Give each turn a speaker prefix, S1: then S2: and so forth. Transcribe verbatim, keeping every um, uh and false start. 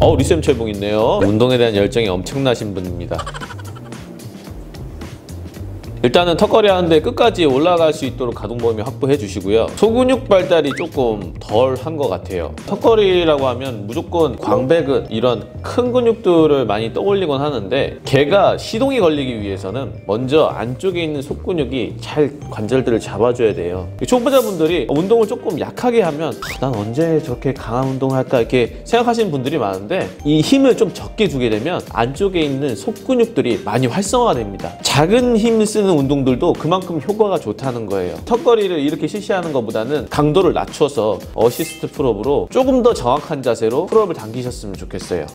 S1: 어, 리쌤 철봉 있네요. 운동에 대한 열정이 엄청나신 분입니다. 일단은 턱걸이 하는데 끝까지 올라갈 수 있도록 가동 범위 확보해 주시고요. 소근육 발달이 조금 덜 한 것 같아요. 턱걸이라고 하면 무조건 광배근 이런 큰 근육들을 많이 떠올리곤 하는데, 걔가 시동이 걸리기 위해서는 먼저 안쪽에 있는 속근육이 잘 관절들을 잡아줘야 돼요. 초보자분들이 운동을 조금 약하게 하면 아, 난 언제 저렇게 강한 운동을 할까 이렇게 생각하시는 분들이 많은데, 이 힘을 좀 적게 주게 되면 안쪽에 있는 속근육들이 많이 활성화가 됩니다. 작은 힘을 쓰는 운동들도 그만큼 효과가 좋다는 거예요. 턱걸이를 이렇게 실시하는 것보다는 강도를 낮춰서 어시스트 풀업으로 조금 더 정확한 자세로 풀업을 당기셨으면 좋겠어요.